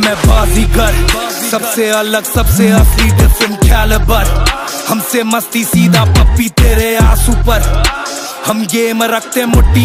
मैं बाजीगर, सबसे अलग सबसे असली डिफरेंट कैलिबर। हमसे मस्ती सीधा पप्पी तेरे आंसू पर, हम गेम रखते मुट्ठी